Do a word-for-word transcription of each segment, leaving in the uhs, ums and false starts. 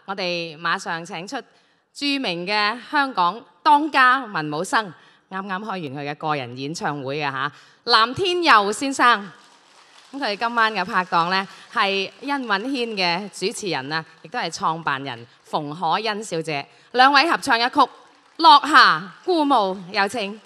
我哋馬上請出著名嘅香港當家文武生，啱啱開完佢嘅個人演唱會嘅嚇，藍天佑先生。咁佢哋今晚嘅拍檔呢，係殷允軒嘅主持人啊，亦都係創辦人馮可欣小姐，兩位合唱一曲《落霞孤鶩》，有請。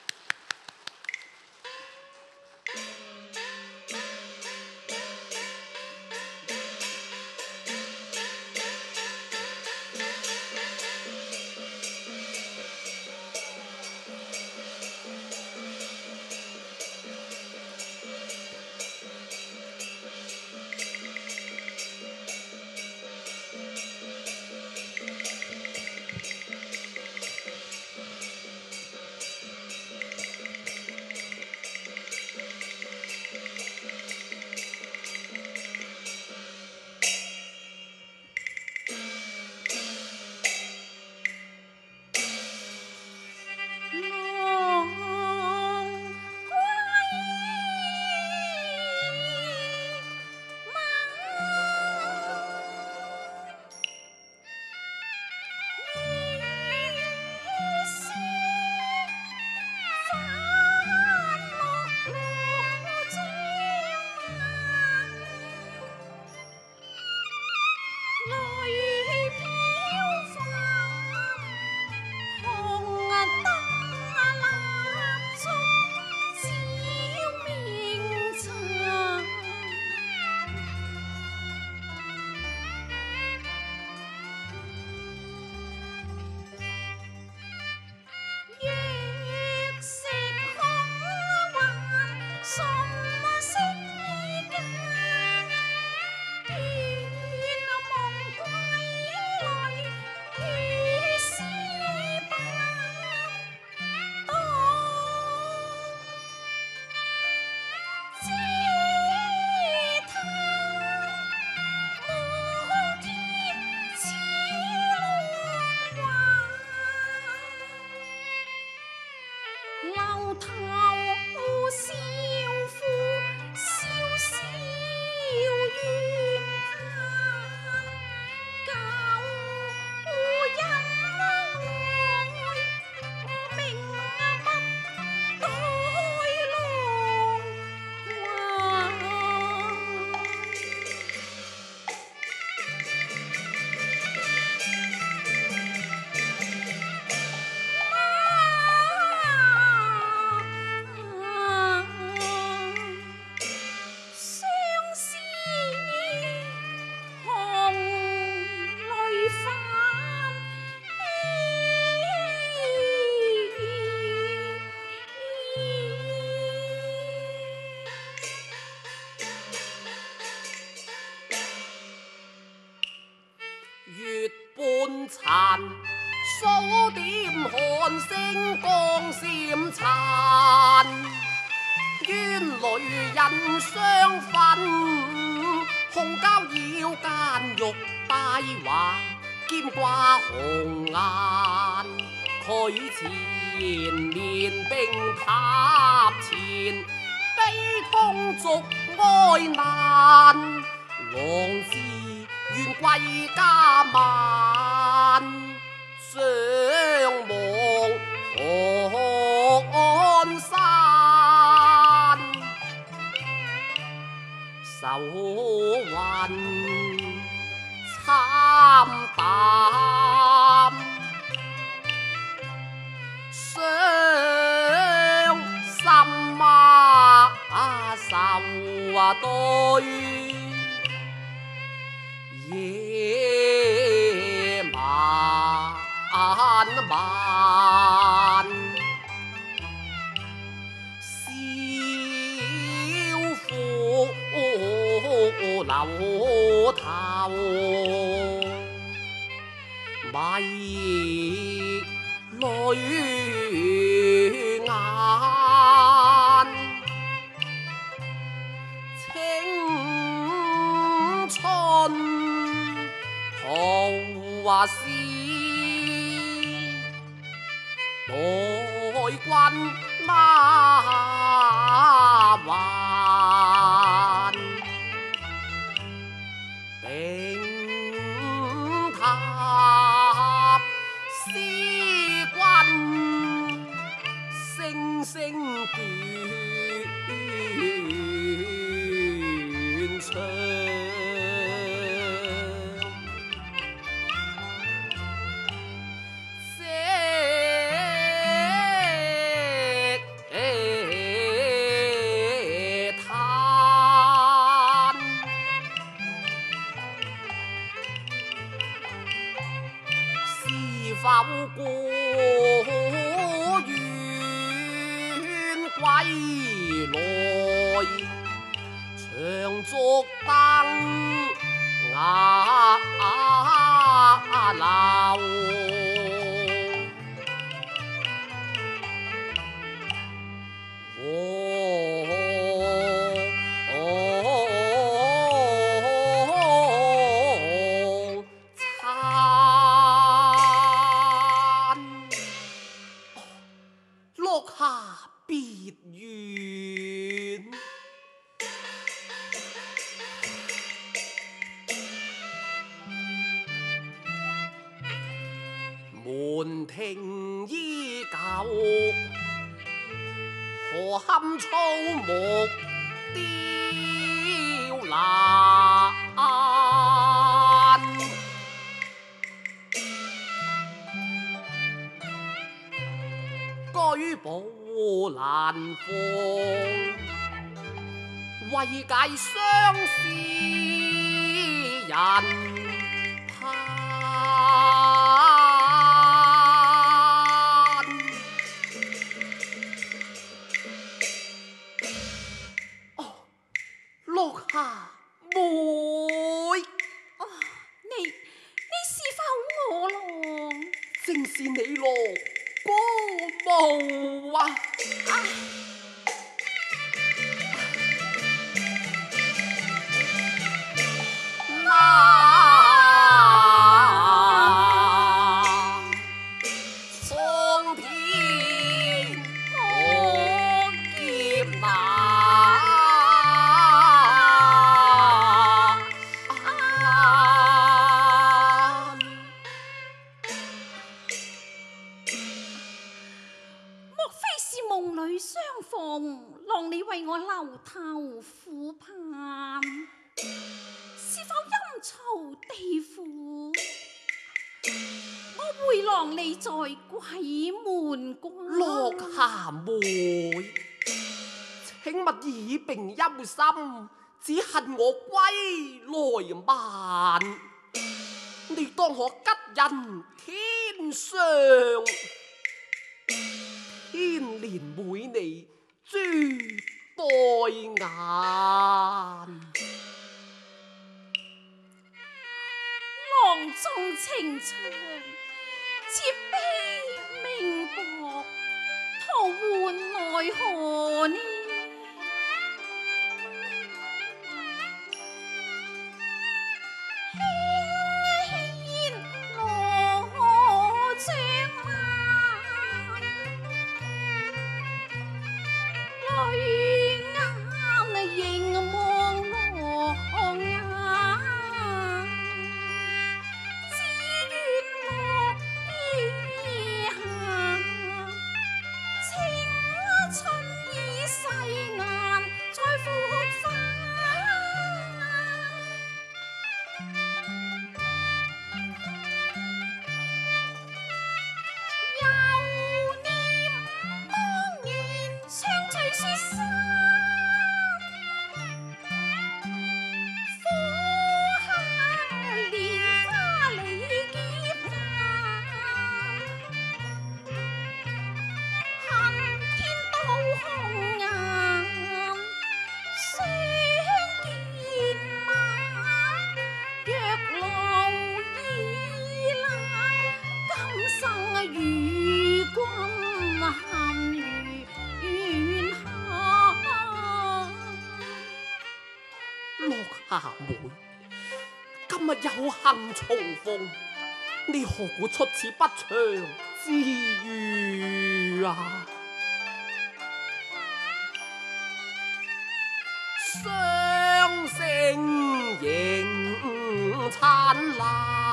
數點寒星光閃燦，冤淚人相分，紅膠腰間玉帶環，肩掛紅顏。佢前面冰塔前，悲痛逐哀難，王子願歸家晚，相望河山，愁雲慘淡，傷心啊愁啊對。夜漫漫，少婦留頭，迷淚眼，青春桃花絲，待君馬還，冰塔否故願歸來？長燭燈瓦樓。門庭依舊，何堪草木雕欄？居寶蘭鳳，為解相思人盼。落霞妹， 哦，你你是否我郎？ 正是你咯，歌舞啊！ 啊那蒼天可劫難。 郎你為我留頭苦盼，是否陰曹地府？我回郎你在鬼門關。 落霞妹，請勿以病憂心，只恨我歸來慢。你當可吉人天相，天憐每你珠代眼。 郎中情長，妾悲命薄，徒喚奈何呢？ 夏妹，今日有幸重逢，你何故出此不祥之遇啊？雙星映燦爛，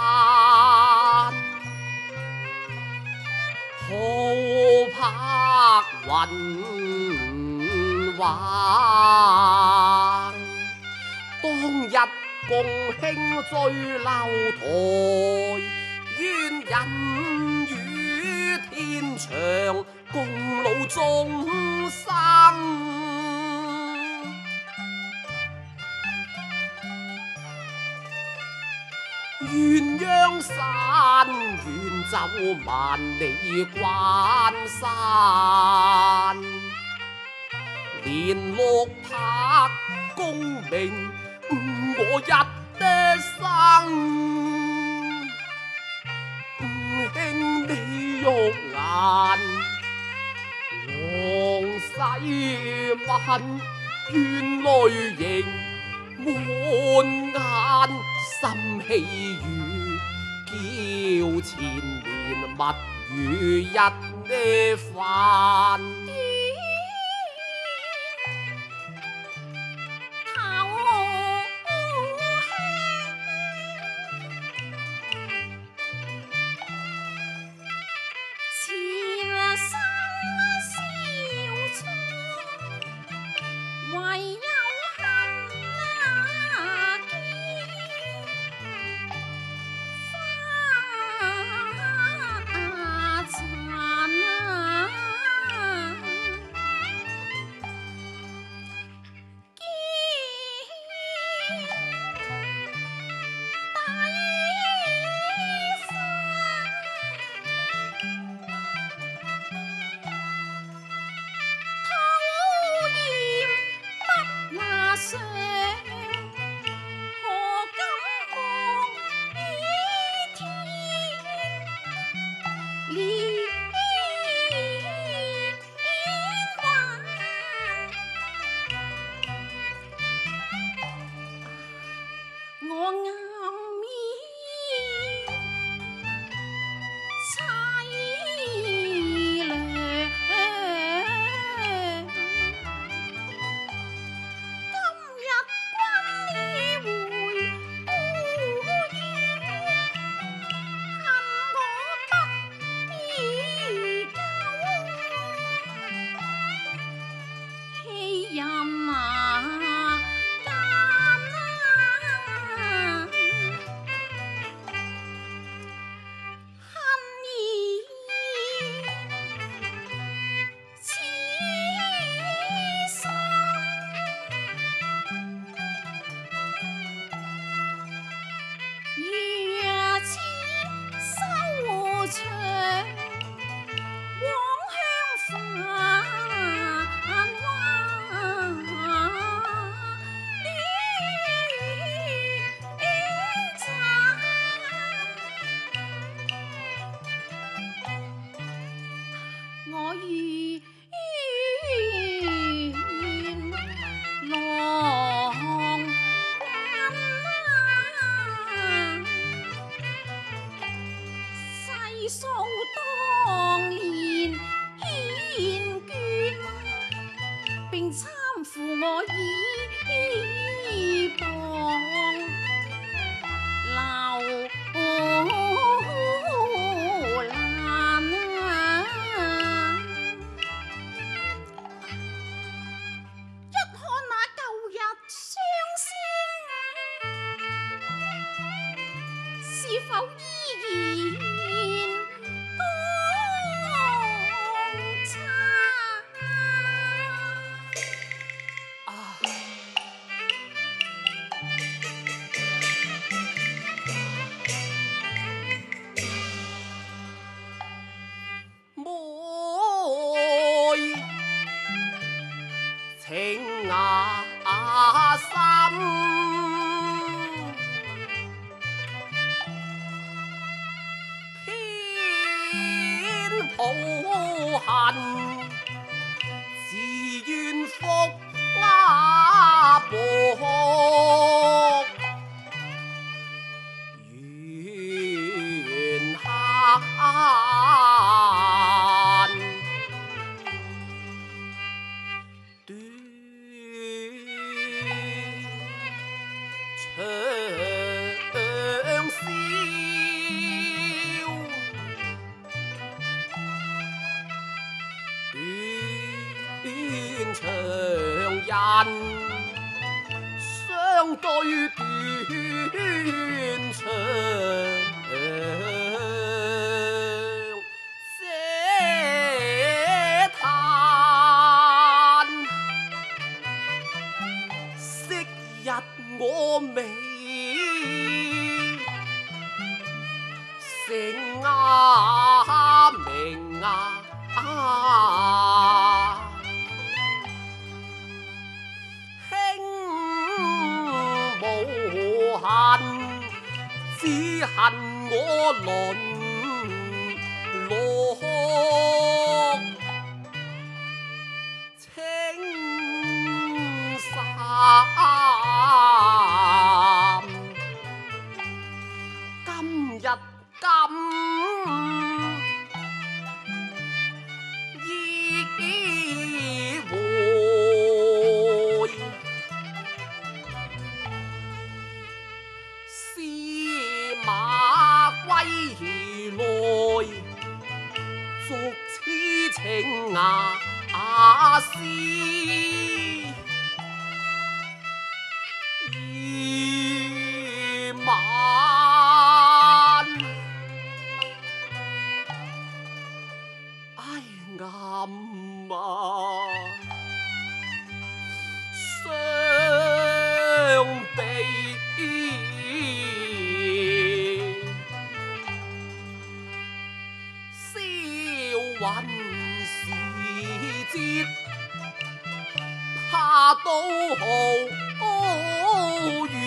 浩柏雲橫。當日共慶醉樓台，願人與天長共老終生。願鴛鴦山，遠走萬里關山，連六拍功名我一的生，兄你肉眼浪世問，怨淚盈滿眼，心氣語叫前年物語一呢番。相對斷腸嗟嘆，昔日我美姓啊名啊啊，兄無恨，只恨我淪落。青衫今日咁意會，司馬歸來，逐此情啊啊絲。晚唉暗啊，雙臂燒雲時節，怕到毫月。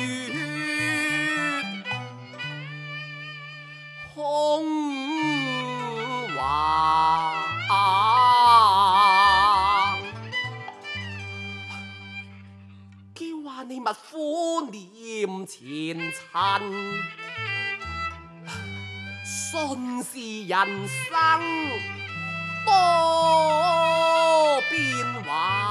空話叫話你勿苦念前塵，順是人生多變幻。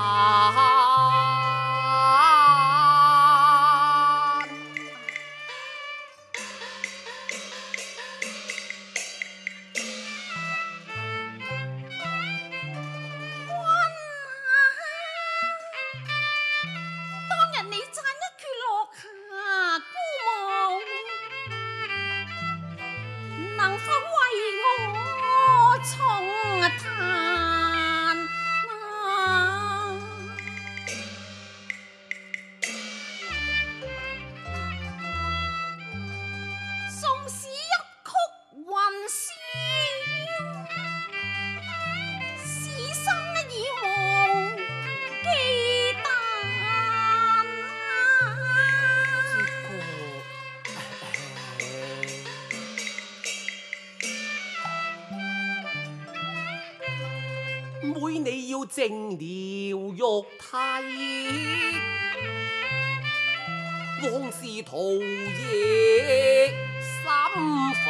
妹你要靜了肉體，往事徒憶心煩。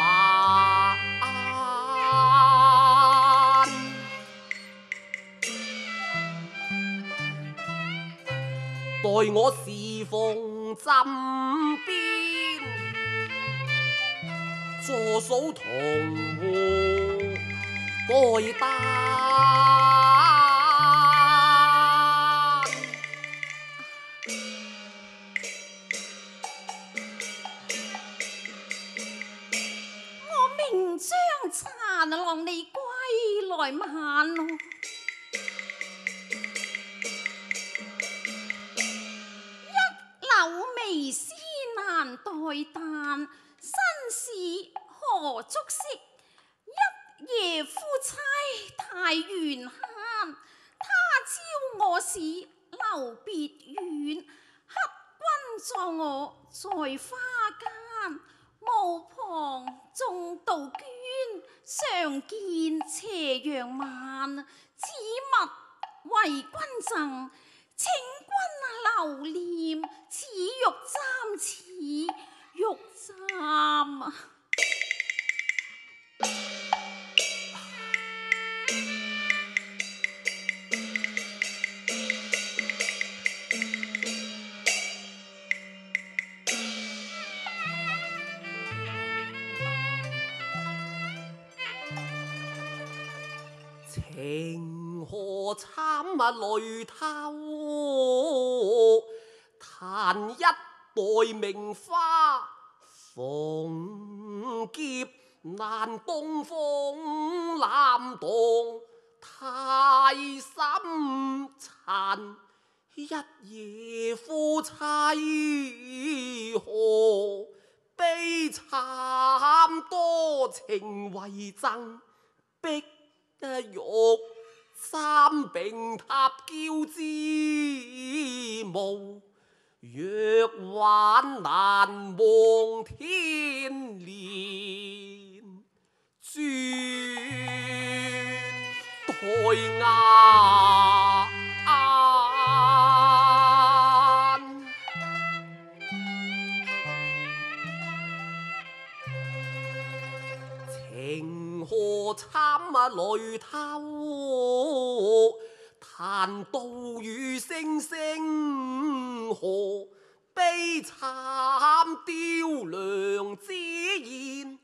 待我侍奉枕邊，坐數同戶待單。 殘郎你歸來晚咯，一縷微絲難待旦，身事何足惜？一夜夫妻太緣慳，他朝我是留別院，黑君葬我在花間。無旁種杜鵑，常見斜陽晚。此物為君贈，請君留念。此玉簪，此玉簪。 情何慘啊淚透，彈一代名花，鳳劫難東風攬動太心殘，一夜夫妻何悲慘多情為爭，碧玉三並塔嬌之舞。若玩難忘天年，轉待雅安。情河參啊雷透，彈刀雨聲聲河，悲慘雕梁之言，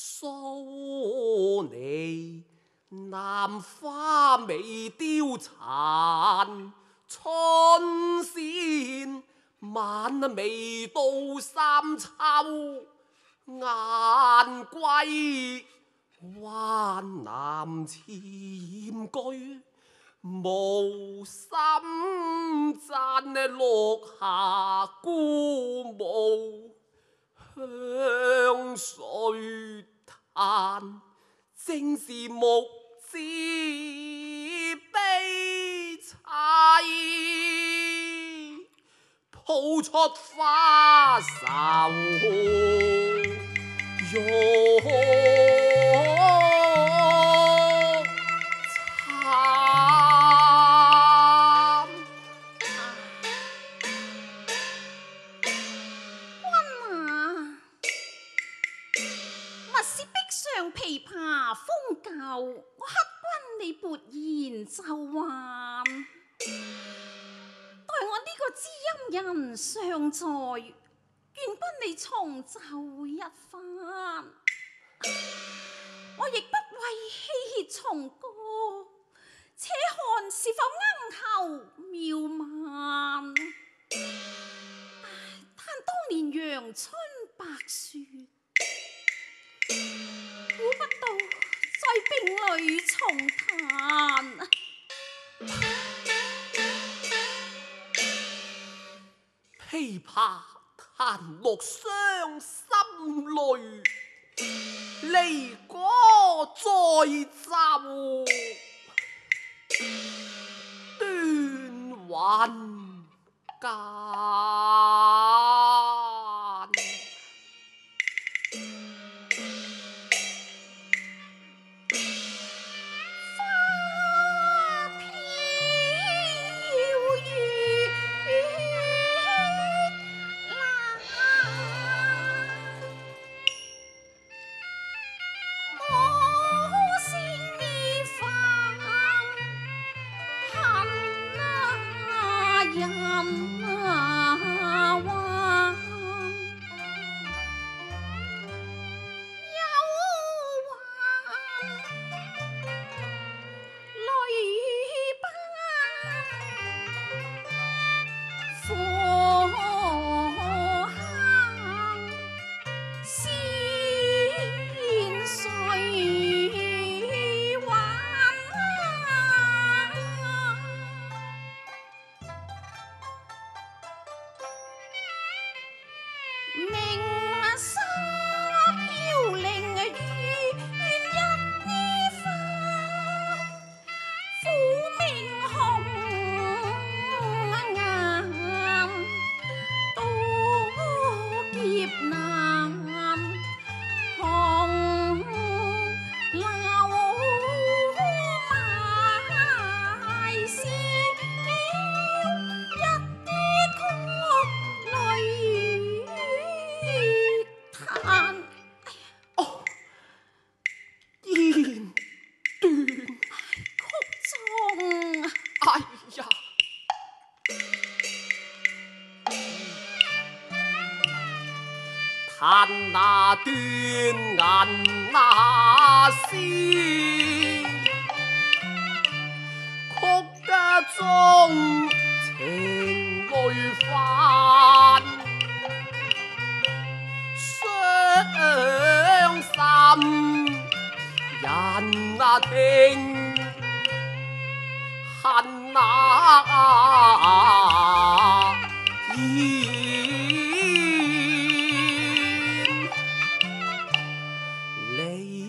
蘇你南花未凋殘，春先晚未到三秋，雁歸灣南潛居，無心讚落下孤墓，香水嘆，正是目之悲凄，抱出花愁欲琵琶風舊，我乞君你撥言就還。待我呢個知音人尚在，願君你重奏一番。我亦不為戲謔重歌，且看是否鈎後妙曼。但當年陽春白雪，估不到在冰裏重彈。 琵琶彈落傷心淚，離歌再奏斷魂間。嘆那斷銀那絲，曲家中情淚泛，傷心人那聽恨那言。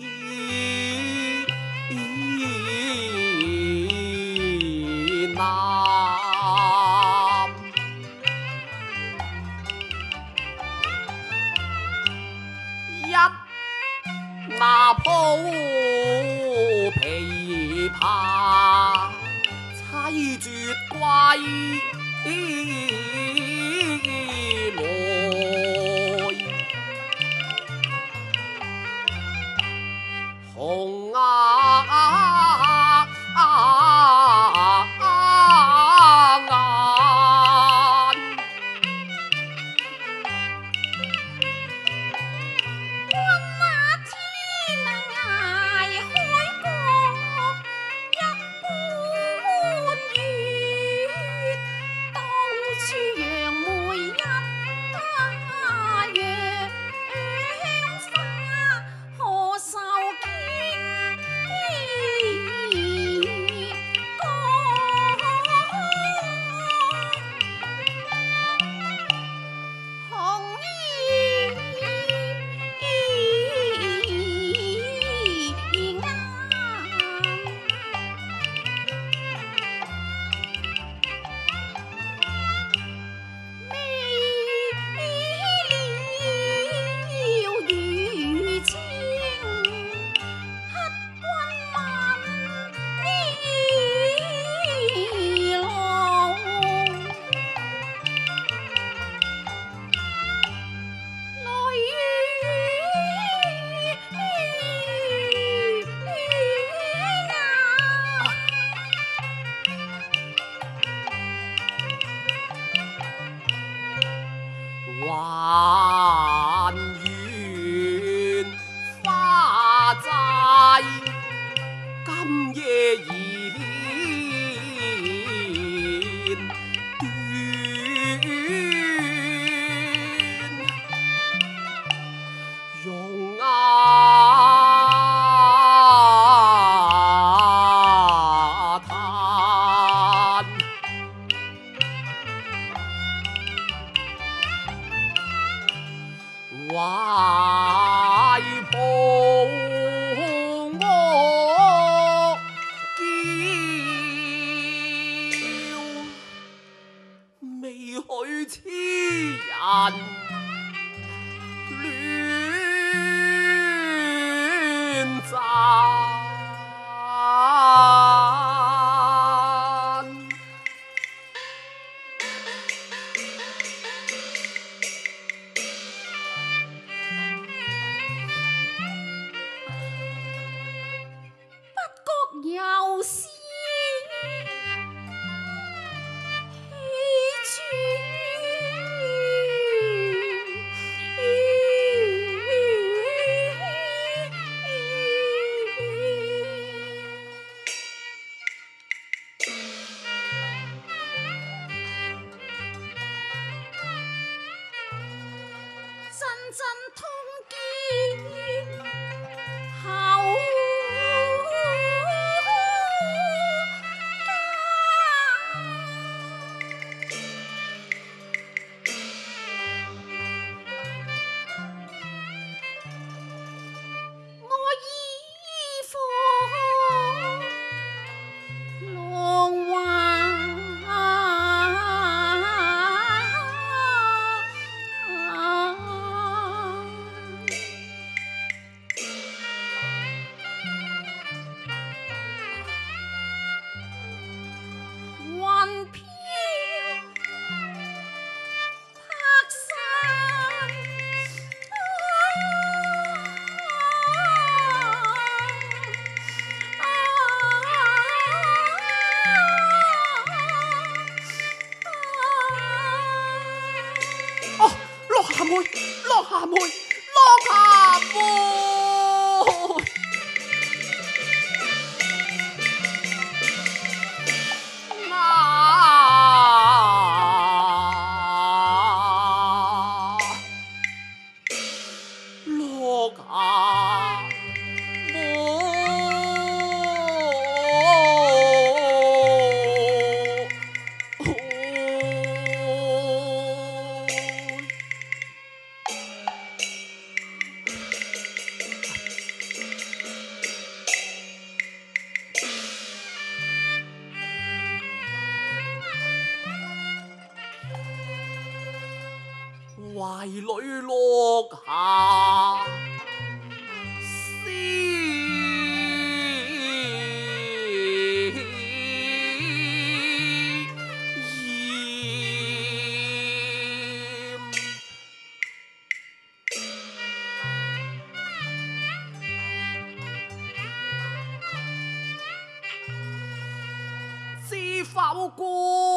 那鋪琵琶，凄絕歸來。紅顏還願花債今夜現斷，容顏嘆。懷抱我叫，未許痴人戀讚。 又是喜真真通見後霞妹，落霞妹，落霞妹。啊！落霞妹。懷裏落霞，思否官？